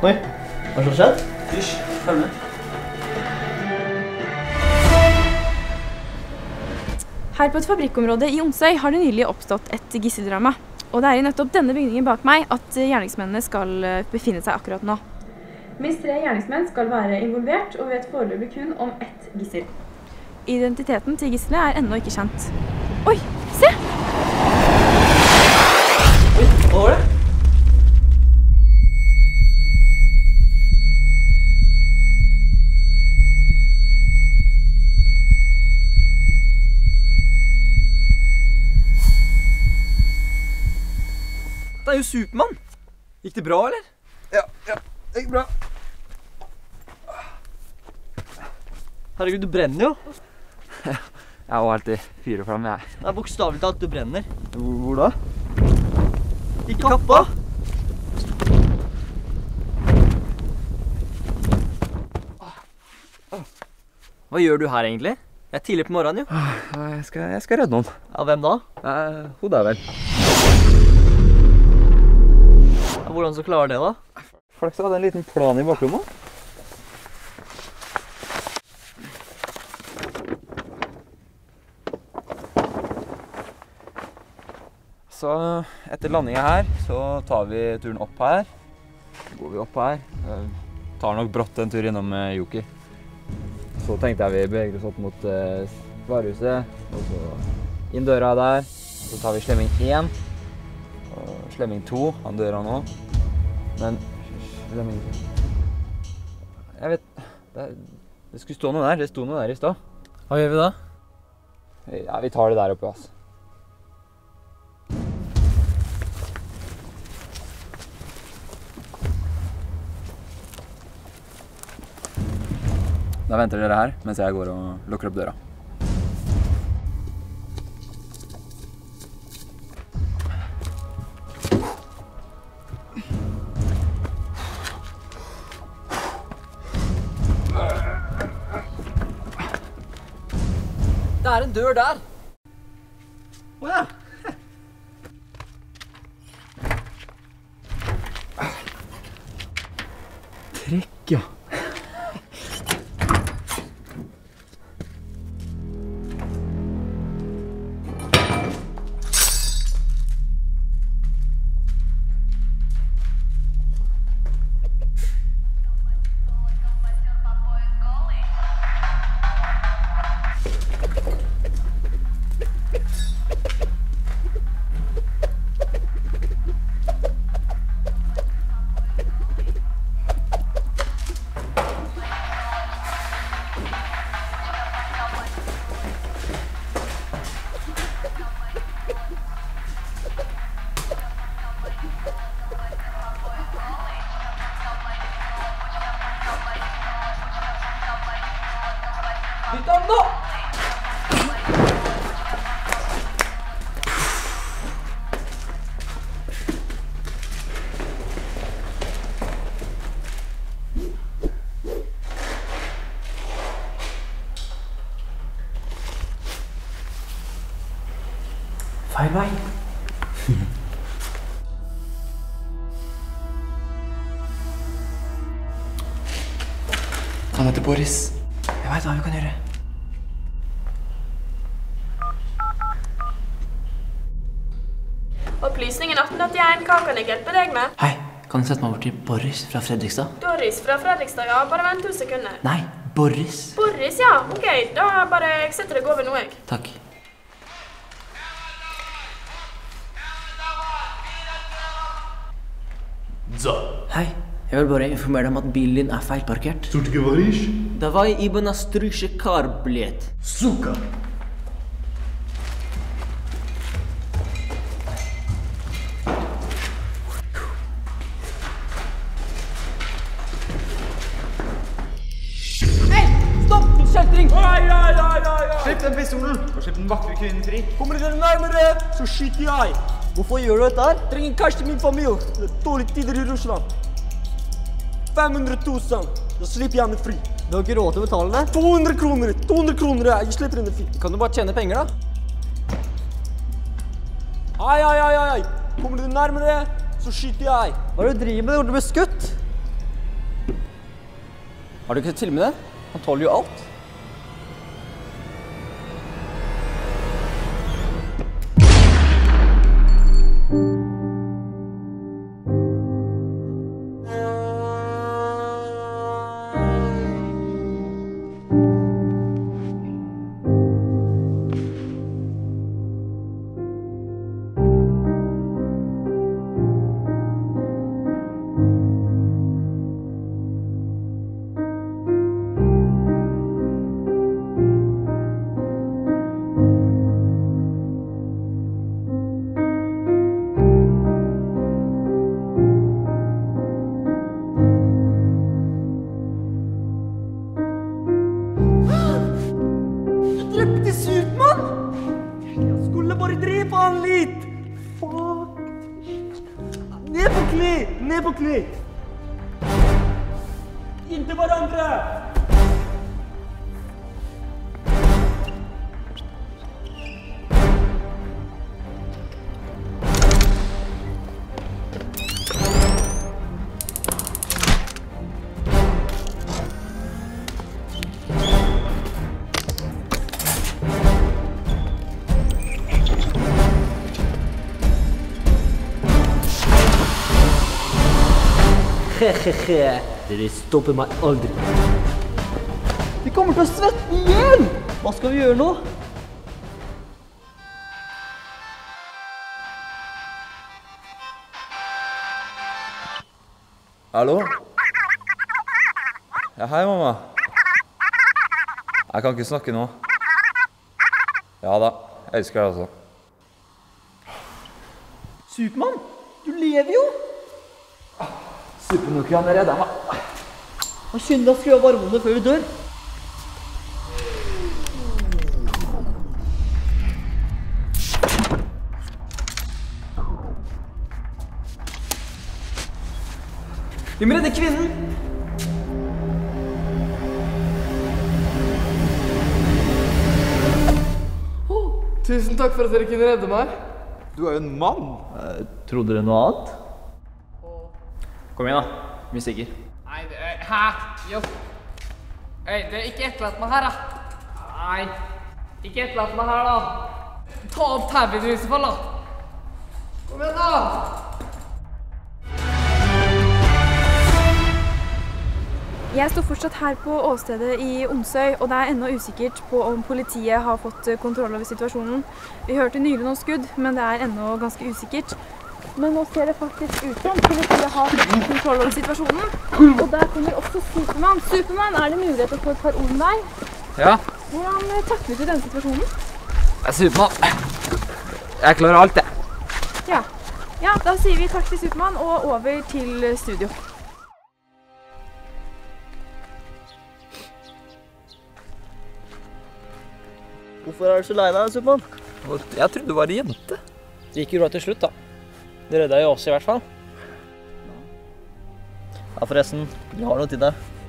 Oi, hva har skjedd? Hysj, følg med. Her på et fabrikkområde i Onsøy har det nylig oppstått et gisseldrama. Og det er i nettopp denne bygningen bak meg at gjerningsmennene skal befinne seg akkurat nå. Minst 3 gjerningsmenn skal være involvert, og vet foreløpig kun om ett gissel. Identiteten til gisselet er ennå ikke kjent. Oi, se! Oi, hva var det? Det er jo Supermann! Gikk det bra, eller? Ja, det gikk bra. Herregud, du brenner jo! Jeg er jo helt i fyr og flamme, jeg. Det er bokstavelig talt, du brenner. Hvor da? I kappa! Hva gjør du her egentlig? Jeg er tidlig på morgenen, jo. Jeg skal redde noen. Ja, hvem da? Hun der vel. Hvordan så klarer det da? Flaks hadde en liten plan i baklomma. Så etter landingen her, så tar vi turen opp her. Så går vi opp her. Tar nok brått en tur innom Joker. Så tenkte jeg vi beveger oss opp mot varehuset, og så inn døra der. Så tar vi slemming 1. Slemming 2, han dør han nå. Men slemming 2. Jeg vet, det skulle stå noe der, det sto noe der i stad. Hva gjør vi da? Ja, vi tar det der oppe, altså. Da venter dere her, mens jeg går og lukker opp døra. Det er en dør der! Åja! Trekk, ja. Bytt om nå! Feil vei. Han heter Boris. Jeg vet hva vi kan gjøre. Opplysningen 1881, hva kan jeg hjelpe deg med? Hei, kan du sette meg over til Boris fra Fredrikstad? Doris fra Fredrikstad, ja. Bare vent 2 sekunder. Nei, Boris. Boris, ja. Ok, da bare jeg setter deg over nå, jeg. Takk. Hei, jeg vil bare informere deg om at bilen din er feilparkert. Что ты говоришь? Давай, ибо на стрыше кар, блядь. Сука! Stopp! Kjeltring! Slipp den pistolen, og slipp den vakre kvinnen fri. Kommer dere nærmere, så skyter jeg! Hvorfor gjør du dette her? Trenger cash til min familie. Det er dårlige tider i Russland. 500 000, da slipper jeg meg fri. Du har ikke råd til å betale det? 200 kroner! 200 kroner, jeg slipper henne fri. Kan du bare tjene penger, da? Ai. Kommer du nærmere, så skyter jeg. Hva er det du driver med? Du ble skutt. Har du ikke sett filmene? Han tåler jo alt. Ned på kne! Inntil hverandre! Dere stopper meg aldri. Vi kommer til å svette igjen! Hva skal vi gjøre nå? Hallo? Ja, hei, mamma. Jeg kan ikke snakke nå. Ja da, jeg elsker deg også. Supermann, du lever jo! Supernukran er redda meg. Skynd deg å skru av varmene før vi dør. Vi må redde kvinnen! Tusen takk for at dere kunne redde meg. Du er jo en mann. Trodde dere noe annet? Kom igjen da, vi er sikre. Nei, hæ? Jo. Hei, det er ikke etterlatt meg her, da. Nei, ikke etterlatt meg her, da. Ta opp tabben i så fall, da. Kom igjen, da. Jeg står fortsatt her på åstedet i Onsøy, og det er ennå usikkert på om politiet har fått kontroll over situasjonen. Vi hørte nylig noen skudd, men det er ennå ganske usikkert. Men nå ser det faktisk ut som politiet har fått kontroll over situasjonen. Og der kommer også Supermann. Supermann, er det mulighet til å få et par ord med deg? Ja, Hvordan takler du denne situasjonen? jeg er Supermann. Jeg klarer alt, jeg. Ja, da sier vi takk til Supermann og over til studio. Hvorfor er du så lei deg, Supermann? Jeg trodde du var en jente. Det gikk jo bra til slutt, da. Det redda jo oss i hvert fall. Ja, forresten, vi har noe til deg.